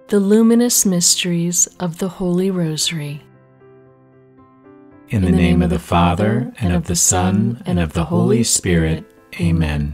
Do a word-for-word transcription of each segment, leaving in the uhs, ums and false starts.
The luminous mysteries of the Holy Rosary. In the name of the Father, and of the Son, and of the Holy Spirit. Amen.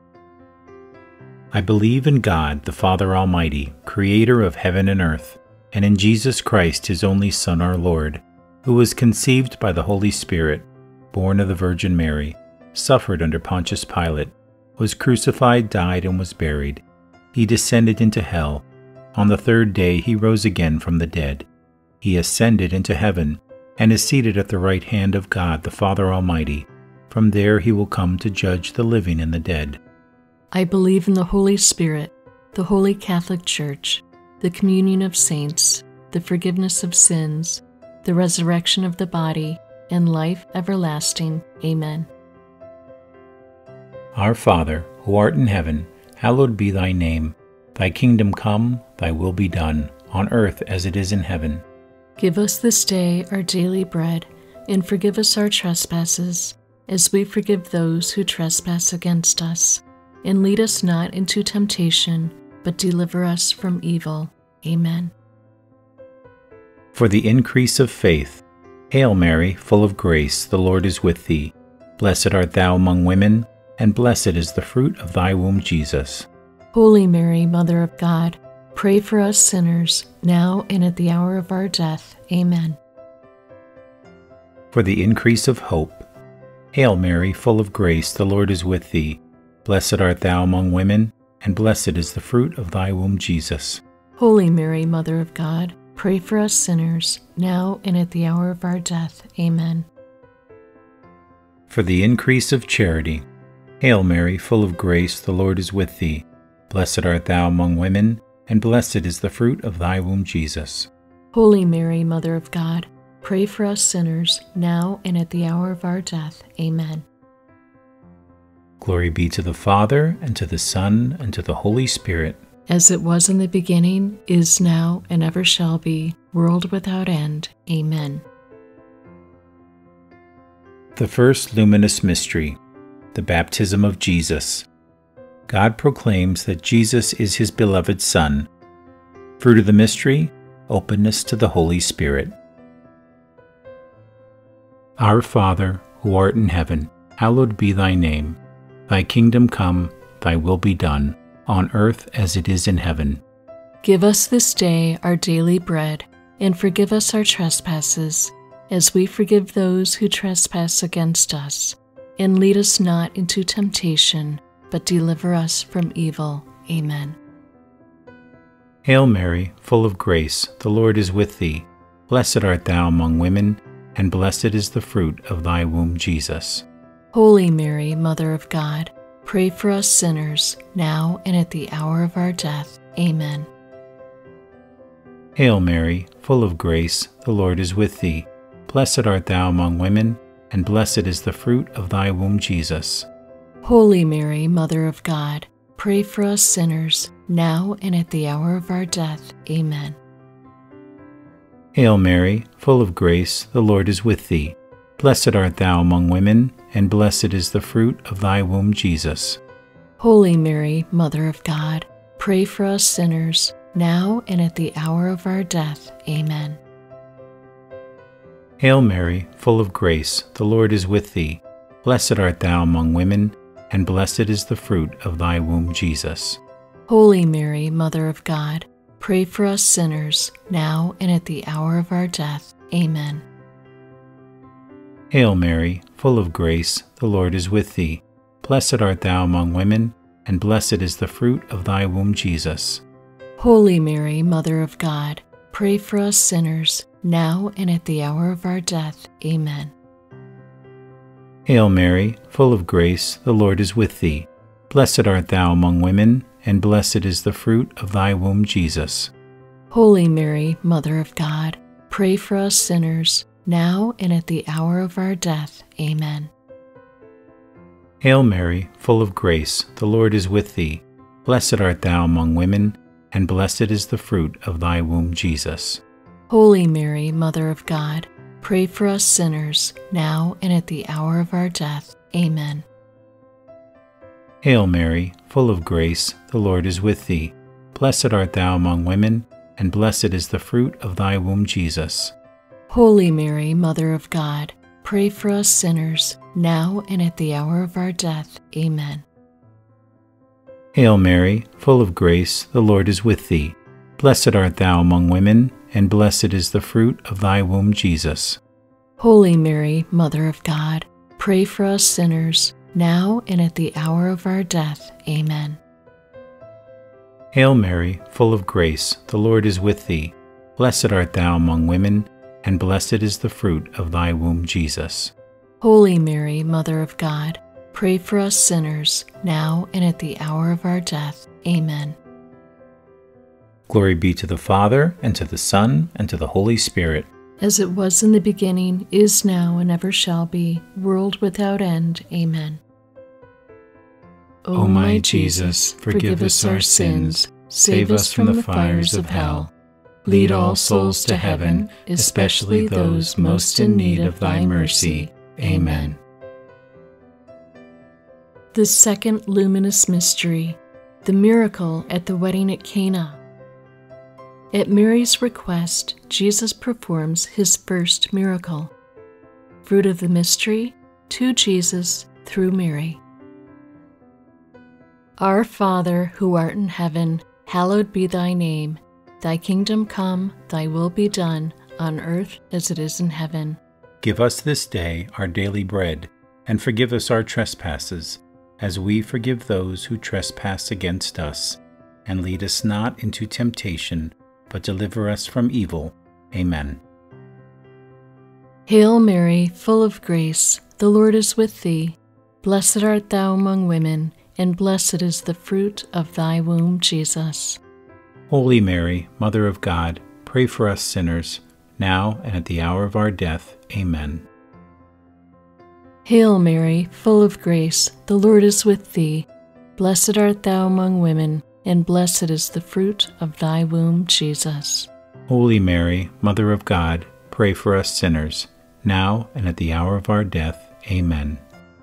I believe in God, the Father Almighty, creator of heaven and earth, and in Jesus Christ, his only Son, our Lord, who was conceived by the Holy Spirit, born of the Virgin Mary, suffered under Pontius Pilate, was crucified, died, and was buried. He descended into hell. On the third day he rose again from the dead. He ascended into heaven, and is seated at the right hand of God, the Father Almighty. From there he will come to judge the living and the dead. I believe in the Holy Spirit, the Holy Catholic Church, the communion of saints, the forgiveness of sins, the resurrection of the body, and life everlasting. Amen. Our Father, who art in heaven, hallowed be thy name. Thy kingdom come, thy will be done, on earth as it is in heaven. Give us this day our daily bread, and forgive us our trespasses, as we forgive those who trespass against us. And lead us not into temptation, but deliver us from evil. Amen. For the increase of faith. Hail Mary, full of grace, the Lord is with thee. Blessed art thou among women, and blessed is the fruit of thy womb, Jesus. Holy Mary, Mother of God, pray for us sinners, now and at the hour of our death. Amen. For the increase of hope. Hail Mary, full of grace, the Lord is with thee. Blessed art thou among women, and blessed is the fruit of thy womb, Jesus. Holy Mary, Mother of God, pray for us sinners, now and at the hour of our death. Amen. For the increase of charity. Hail Mary, full of grace, the Lord is with thee. Blessed art thou among women, and blessed is the fruit of thy womb, Jesus. Holy Mary, Mother of God, pray for us sinners, now and at the hour of our death. Amen. Glory be to the Father, and to the Son, and to the Holy Spirit. As it was in the beginning, is now, and ever shall be, world without end. Amen. The first luminous mystery, the baptism of Jesus. God proclaims that Jesus is his beloved Son. Fruit of the mystery, openness to the Holy Spirit. Our Father, who art in heaven, hallowed be thy name. Thy kingdom come, thy will be done, on earth as it is in heaven. Give us this day our daily bread, and forgive us our trespasses, as we forgive those who trespass against us. And lead us not into temptation, but deliver us from evil. Amen. Hail Mary, full of grace, the Lord is with thee. Blessed art thou among women, and blessed is the fruit of thy womb, Jesus. Holy Mary, Mother of God, pray for us sinners, now and at the hour of our death. Amen. Hail Mary, full of grace, the Lord is with thee. Blessed art thou among women, and blessed is the fruit of thy womb, Jesus. Holy Mary, Mother of God, pray for us sinners, now and at the hour of our death. Amen. Hail Mary, full of grace, the Lord is with thee. Blessed art thou among women, and blessed is the fruit of thy womb, Jesus. Holy Mary, Mother of God, pray for us sinners, now and at the hour of our death. Amen. Hail Mary, full of grace, the Lord is with thee. Blessed art thou among women, and blessed is the fruit of thy womb, Jesus. Holy Mary, Mother of God, pray for us sinners, now and at the hour of our death. Amen. Hail Mary, full of grace, the Lord is with thee. Blessed art thou among women, and blessed is the fruit of thy womb, Jesus. Holy Mary, Mother of God, pray for us sinners, now and at the hour of our death. Amen. Hail Mary, full of grace, the Lord is with thee. Blessed art thou among women, and blessed is the fruit of thy womb, Jesus. Holy Mary, Mother of God, pray for us sinners, now and at the hour of our death. Amen. Hail Mary, full of grace, the Lord is with thee. Blessed art thou among women, and blessed is the fruit of thy womb, Jesus. Holy Mary, Mother of God, pray for us sinners, now and at the hour of our death. Amen. Hail Mary, full of grace, the Lord is with thee. Blessed art thou among women, and blessed is the fruit of thy womb, Jesus. Holy Mary, Mother of God, pray for us sinners, now and at the hour of our death. Amen. Hail Mary, full of grace, the Lord is with thee. Blessed art thou among women, and blessed is the fruit of thy womb, Jesus. Holy Mary, Mother of God, pray for us sinners, now and at the hour of our death. Amen. Hail Mary, full of grace, the Lord is with thee. Blessed art thou among women, and blessed is the fruit of thy womb, Jesus. Holy Mary, Mother of God, pray for us sinners, now and at the hour of our death. Amen. Glory be to the Father, and to the Son, and to the Holy Spirit. As it was in the beginning, is now, and ever shall be, world without end. Amen. O my Jesus, forgive us our sins, save us from the fires of hell. Lead all souls to heaven, especially those most in need of thy mercy. Amen. The second luminous mystery, the miracle at the wedding at Cana. At Mary's request, Jesus performs his first miracle. Fruit of the mystery, to Jesus through Mary. Our Father, who art in heaven, hallowed be thy name. Thy kingdom come, thy will be done, on earth as it is in heaven. Give us this day our daily bread, and forgive us our trespasses, as we forgive those who trespass against us. And lead us not into temptation, but deliver us from evil. Amen. Hail Mary, full of grace, the Lord is with thee. Blessed art thou among women, and blessed is the fruit of thy womb, Jesus. Holy Mary, Mother of God, pray for us sinners, now and at the hour of our death. Amen. Hail Mary, full of grace, the Lord is with thee. Blessed art thou among women, and blessed is the fruit of thy womb, Jesus. Holy Mary, Mother of God, pray for us sinners, now and at the hour of our death. Amen.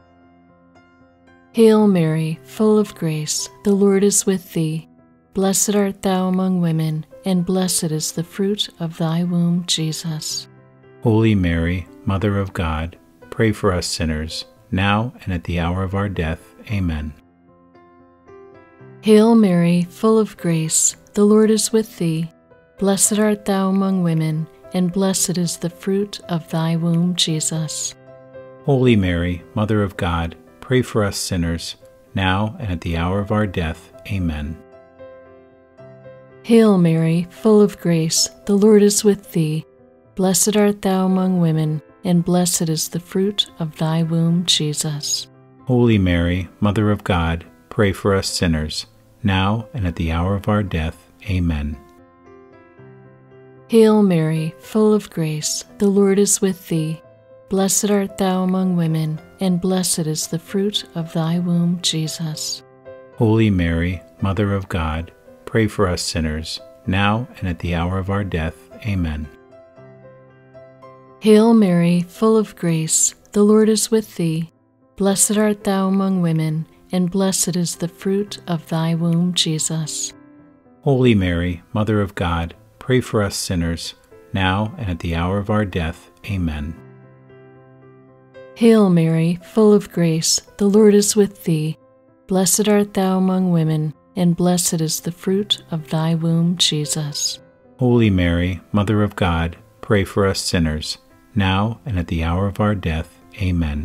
Hail Mary, full of grace, the Lord is with thee. Blessed art thou among women, and blessed is the fruit of thy womb, Jesus. Holy Mary, Mother of God, pray for us sinners, now and at the hour of our death. Amen. Hail Mary, full of grace, the Lord is with thee. Blessed art thou among women, and blessed is the fruit of thy womb, Jesus. Holy Mary, Mother of God, pray for us sinners, now and at the hour of our death. Amen. Hail Mary, full of grace, the Lord is with thee. Blessed art thou among women, and blessed is the fruit of thy womb, Jesus. Holy Mary, Mother of God, pray for us sinners, now and at the hour of our death. Amen. Hail Mary, full of grace, the Lord is with thee. Blessed art thou among women, and blessed is the fruit of thy womb, Jesus. Holy Mary, Mother of God, pray for us sinners, now and at the hour of our death. Amen. Hail Mary, full of grace, the Lord is with thee. Blessed art thou among women, and blessed is the fruit of thy womb, Jesus. Holy Mary, Mother of God, pray for us sinners, now and at the hour of our death. Amen. Hail Mary, full of grace, the Lord is with thee. Blessed art thou among women, and blessed is the fruit of thy womb, Jesus. Holy Mary, Mother of God, pray for us sinners, now and at the hour of our death. Amen.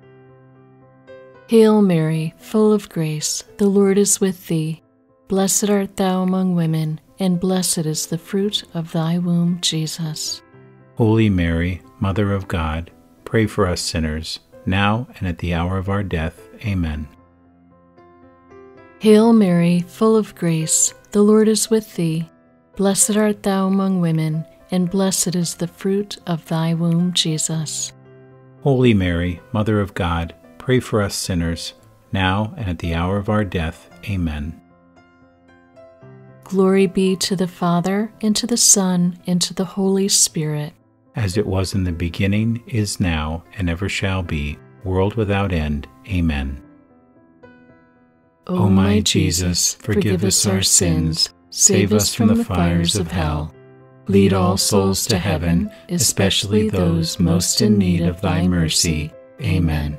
Hail Mary, full of grace, the Lord is with thee. Blessed art thou among women, and blessed is the fruit of thy womb, Jesus. Holy Mary, Mother of God, pray for us sinners, now and at the hour of our death. Amen. Hail Mary, full of grace, the Lord is with thee. Blessed art thou among women, and blessed is the fruit of thy womb, Jesus. Holy Mary, Mother of God, pray for us sinners, now and at the hour of our death. Amen. Glory be to the Father, and to the Son, and to the Holy Spirit. As it was in the beginning, is now, and ever shall be, world without end. Amen. O my Jesus, forgive us our sins, Save us from the fires of hell. Lead all souls to heaven, especially those most in need of thy mercy. Amen.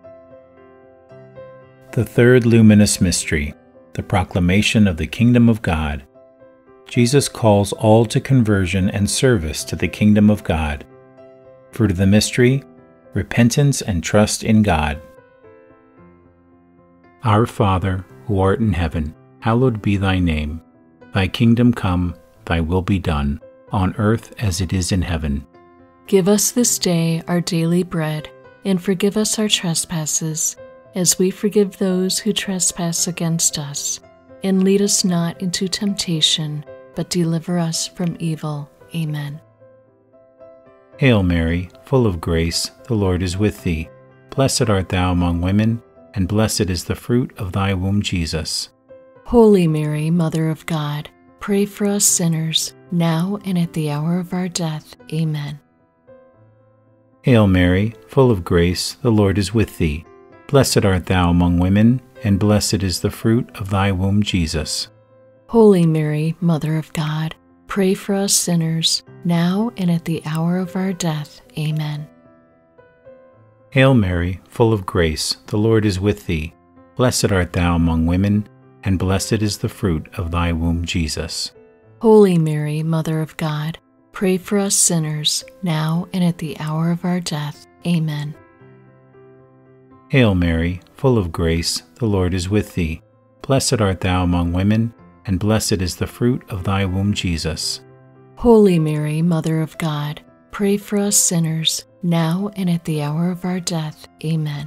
The third luminous mystery, the proclamation of the kingdom of God. Jesus calls all to conversion and service to the kingdom of God. Fruit of the mystery, repentance and trust in God. Our Father, who art in heaven, hallowed be thy name. Thy kingdom come, thy will be done, on earth as it is in heaven. Give us this day our daily bread, and forgive us our trespasses, as we forgive those who trespass against us. And lead us not into temptation, but deliver us from evil. Amen. Hail Mary, full of grace, the Lord is with thee. Blessed art thou among women, and blessed is the fruit of thy womb, Jesus. Holy Mary, Mother of God, pray for us sinners, now and at the hour of our death. Amen. Hail Mary, full of grace, the Lord is with thee. Blessed art thou among women, and blessed is the fruit of thy womb, Jesus. Holy Mary, Mother of God, pray for us sinners, now and at the hour of our death. Amen. Hail Mary, full of grace, the Lord is with thee. Blessed art thou among women, and blessed is the fruit of thy womb, Jesus. Holy Mary, Mother of God, pray for us sinners, now and at the hour of our death. Amen. Hail Mary, full of grace, the Lord is with thee. Blessed art thou among women, and blessed is the fruit of thy womb, Jesus. Holy Mary, Mother of God, pray for us sinners, now and at the hour of our death. Amen.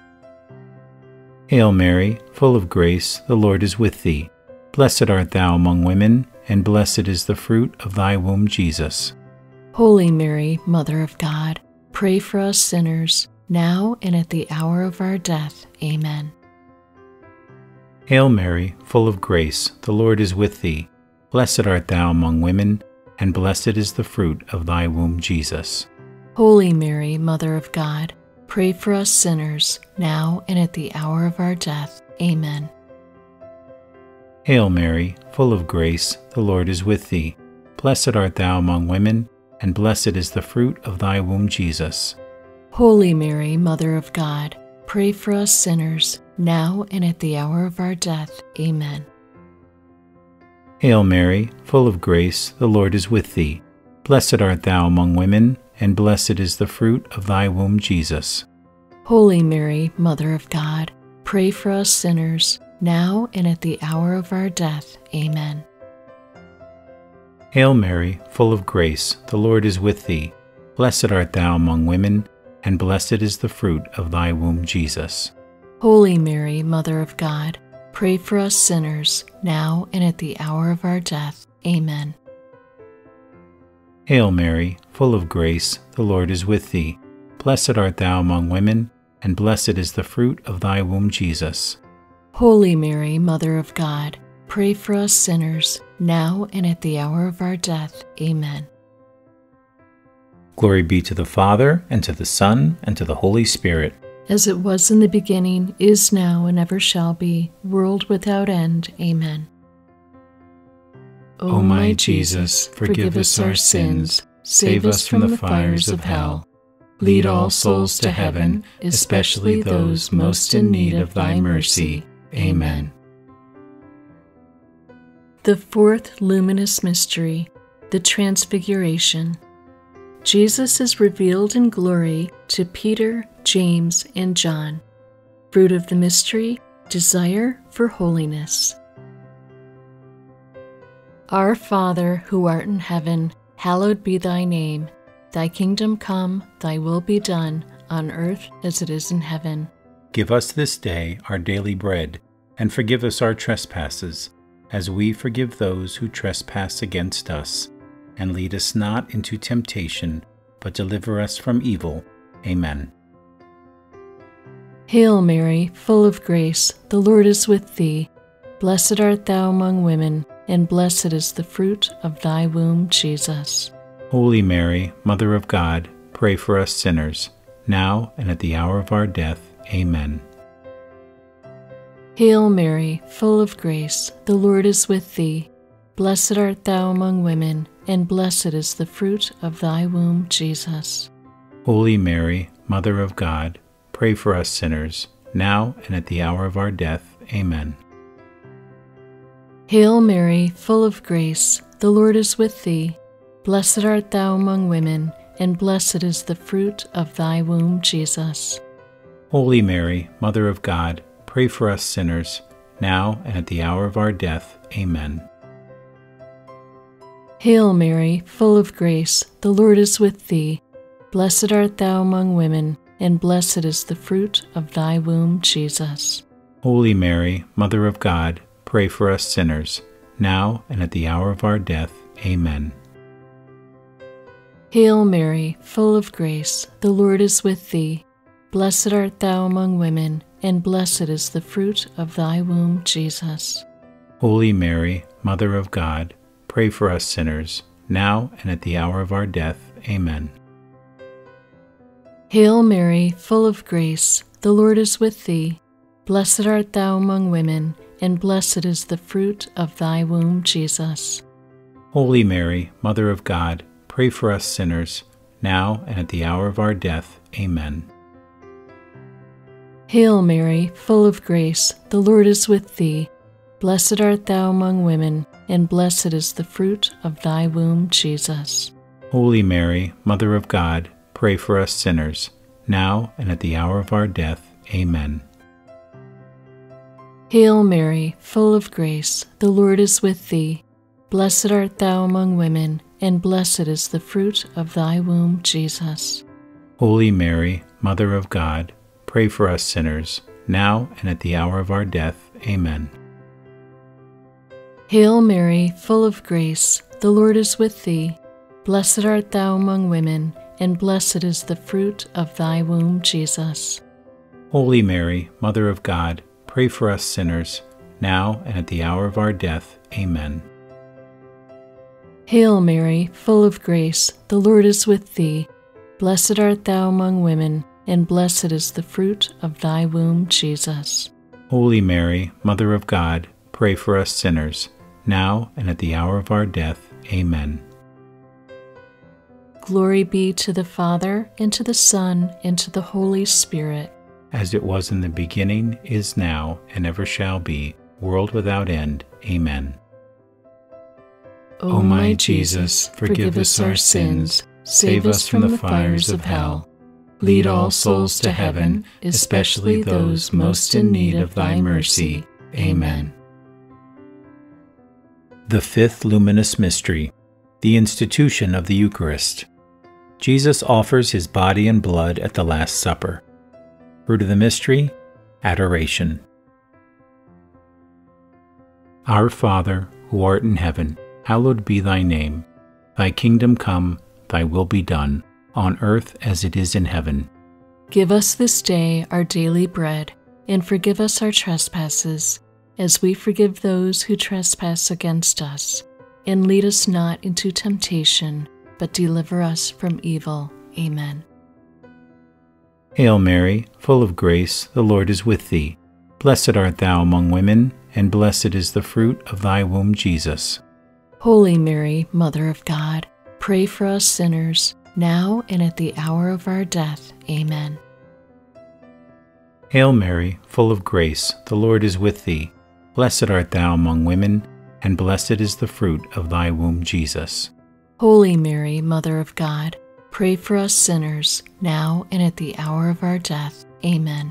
Hail Mary, full of grace, the Lord is with thee. Blessed art thou among women, and blessed is the fruit of thy womb, Jesus. Holy Mary, Mother of God, pray for us sinners, now and at the hour of our death. Amen. Hail Mary, full of grace, the Lord is with thee. Blessed art thou among women, and blessed is the fruit of thy womb, Jesus. Holy Mary, Mother of God, pray for us sinners, now and at the hour of our death. Amen. Hail Mary, full of grace, the Lord is with thee. Blessed art thou among women, and blessed is the fruit of thy womb, Jesus. Holy Mary, Mother of God, pray for us sinners, now and at the hour of our death. Amen. Hail Mary, full of grace, the Lord is with thee. Blessed art thou among women, and blessed is the fruit of thy womb, Jesus. Holy Mary, Mother of God, pray for us sinners, now and at the hour of our death. Amen. Hail Mary, full of grace, the Lord is with thee. Blessed art thou among women, and blessed is the fruit of thy womb, Jesus. Holy Mary, Mother of God, pray for us sinners, now and at the hour of our death. Amen. Hail Mary, full of grace, the Lord is with thee. Blessed art thou among women, and blessed is the fruit of thy womb, Jesus. Holy Mary, Mother of God, pray for us sinners, now and at the hour of our death. Amen. Glory be to the Father, and to the Son, and to the Holy Spirit. As it was in the beginning, is now, and ever shall be, world without end. Amen. O my Jesus, forgive us our sins, save us from the fires of hell. Lead all souls to heaven, especially those most in need of thy mercy. Amen. The fourth luminous mystery, the Transfiguration. Jesus is revealed in glory to Peter, James, and John. Fruit of the mystery, desire for holiness. Our Father, who art in heaven, hallowed be thy name. Thy kingdom come, thy will be done, on earth as it is in heaven. Give us this day our daily bread, and forgive us our trespasses, as we forgive those who trespass against us. And lead us not into temptation, but deliver us from evil. Amen. Hail Mary, full of grace, the Lord is with thee. Blessed art thou among women, and blessed is the fruit of thy womb, Jesus. Holy Mary, Mother of God, pray for us sinners, now and at the hour of our death. Amen. Hail Mary, full of grace, the Lord is with thee. Blessed art thou among women, and blessed is the fruit of thy womb, Jesus. Holy Mary, Mother of God, pray for us sinners, now and at the hour of our death. Amen. Hail Mary, full of grace, the Lord is with thee. Blessed art thou among women, and blessed is the fruit of thy womb, Jesus. Holy Mary, Mother of God, pray for us sinners, now and at the hour of our death. Amen. Hail Mary, full of grace, the Lord is with thee. Blessed art thou among women, and blessed is the fruit of thy womb, Jesus. Holy Mary, Mother of God, pray for us sinners, now and at the hour of our death. Amen. Hail Mary, full of grace, the Lord is with thee. Blessed art thou among women, and blessed is the fruit of thy womb, Jesus. Holy Mary, Mother of God, pray for us sinners, now and at the hour of our death. Amen. Hail Mary, full of grace, the Lord is with thee. Blessed art thou among women, and blessed is the fruit of thy womb, Jesus. Holy Mary, Mother of God, pray for us sinners, now and at the hour of our death. Amen. Hail Mary, full of grace, the Lord is with thee. Blessed art thou among women, and blessed is the fruit of thy womb, Jesus. Holy Mary, Mother of God, pray for us sinners, now and at the hour of our death. Amen. Hail Mary, full of grace, the Lord is with thee. Blessed art thou among women, and blessed is the fruit of thy womb, Jesus. Holy Mary, Mother of God, pray for us sinners, now and at the hour of our death. Amen. Hail Mary, full of grace, the Lord is with thee. Blessed art thou among women, and blessed is the fruit of thy womb, Jesus. Holy Mary, Mother of God, pray for us sinners, now and at the hour of our death. Amen. Hail Mary, full of grace, the Lord is with thee. Blessed art thou among women, and blessed is the fruit of thy womb, Jesus. Holy Mary, Mother of God, pray for us sinners, now and at the hour of our death. Amen. Glory be to the Father, and to the Son, and to the Holy Spirit. As it was in the beginning, is now, and ever shall be, world without end. Amen. O my Jesus, forgive us our sins, save us from the fires of hell. Lead all souls to heaven, especially those most in need of thy mercy. Amen. The fifth luminous mystery, the institution of the Eucharist. Jesus offers his body and blood at the Last Supper. Fruit of the mystery, adoration. Our Father, who art in heaven, hallowed be thy name. Thy kingdom come, thy will be done, on earth as it is in heaven. Give us this day our daily bread, and forgive us our trespasses, as we forgive those who trespass against us. And lead us not into temptation, but deliver us from evil. Amen. Hail Mary, full of grace, the Lord is with thee. Blessed art thou among women, and blessed is the fruit of thy womb, Jesus. Holy Mary, Mother of God, pray for us sinners, now and at the hour of our death. Amen. Hail Mary, full of grace, the Lord is with thee. Blessed art thou among women, and blessed is the fruit of thy womb, Jesus. Holy Mary, Mother of God, pray for us sinners, now and at the hour of our death. Amen.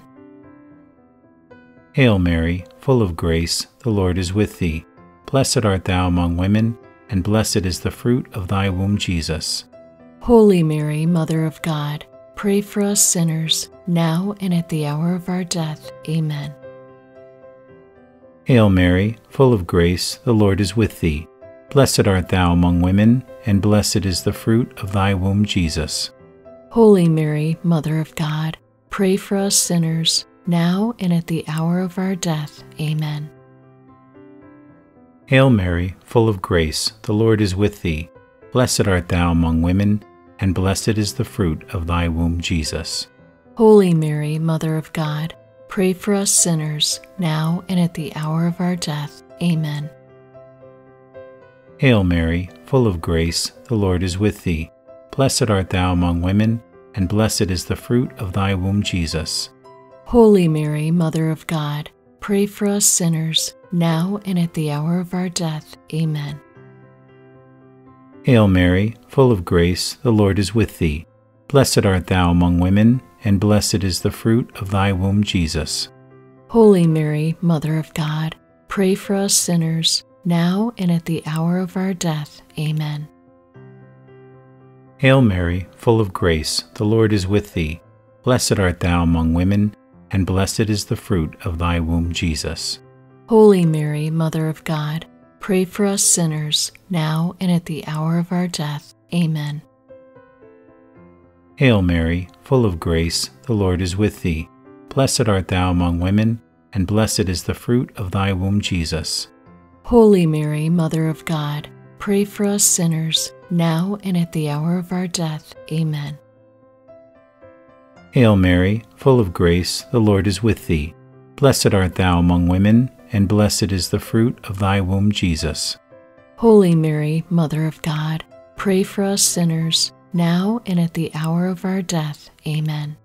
Hail Mary, full of grace, the Lord is with thee. Blessed art thou among women, and blessed is the fruit of thy womb, Jesus. Holy Mary, Mother of God, pray for us sinners, now and at the hour of our death. Amen. Hail Mary, full of grace, the Lord is with thee. Blessed art thou among women, and blessed is the fruit of thy womb, Jesus. Holy Mary, Mother of God, pray for us sinners, now and at the hour of our death. Amen. Hail Mary, full of grace, the Lord is with thee. Blessed art thou among women, and blessed is the fruit of thy womb, Jesus. Holy Mary, Mother of God, pray for us sinners, now and at the hour of our death. Amen. Hail Mary, full of grace, the Lord is with thee. Blessed art thou among women, and blessed is the fruit of thy womb, Jesus. Holy Mary, Mother of God, pray for us sinners, now and at the hour of our death. Amen. Hail Mary, full of grace, the Lord is with thee. Blessed art thou among women, and blessed is the fruit of thy womb, Jesus. Holy Mary, Mother of God, pray for us sinners, now and at the hour of our death. Amen. Hail Mary, full of grace, the Lord is with thee. Blessed art thou among women, and blessed is the fruit of thy womb, Jesus. Holy Mary, Mother of God, pray for us sinners, now and at the hour of our death. Amen. Hail Mary, full of grace, the Lord is with thee. Blessed art thou among women, and blessed is the fruit of thy womb, Jesus. Holy Mary, Mother of God, pray for us sinners, now and at the hour of our death. Amen. Hail Mary, full of grace, the Lord is with thee. Blessed art thou among women, and blessed is the fruit of thy womb, Jesus. Holy Mary, Mother of God, pray for us sinners, now and at the hour of our death. Amen.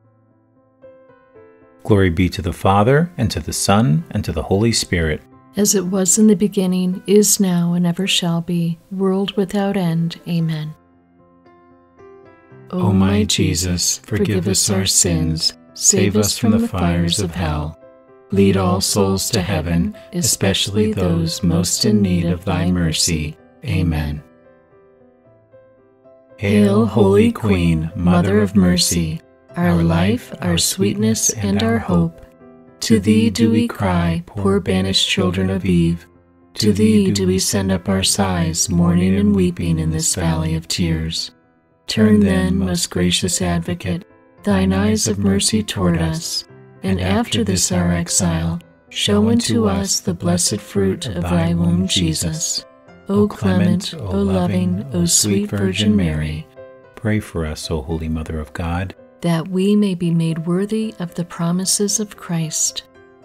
Glory be to the Father, and to the Son, and to the Holy Spirit. As it was in the beginning, is now, and ever shall be, world without end. Amen. O my Jesus, forgive us our sins, save us from the fires of hell. Lead all souls to heaven, especially those most in need of thy mercy. Amen. Hail, Holy Queen, Mother of Mercy, our life, our sweetness, and our hope. To thee do we cry, poor banished children of Eve. To thee do we send up our sighs, mourning and weeping in this valley of tears. Turn then, most gracious Advocate, thine eyes of mercy toward us, and after this our exile, show unto us the blessed fruit of thy womb, Jesus. O clement, O loving, O sweet Virgin Mary, pray for us, O Holy Mother of God, that we may be made worthy of the promises of Christ.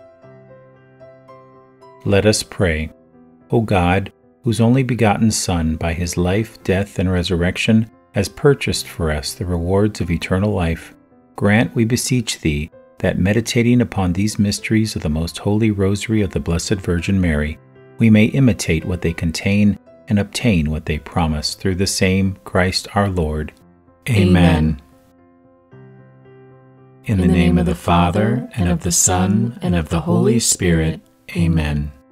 Let us pray. O God, whose only begotten Son, by his life, death, and resurrection, has purchased for us the rewards of eternal life, grant, we beseech thee, that meditating upon these mysteries of the most holy Rosary of the Blessed Virgin Mary, we may imitate what they contain and obtain what they promise, through the same Christ our Lord. Amen. Amen. In the name of the Father, and of the Son, and of the Holy Spirit. Amen.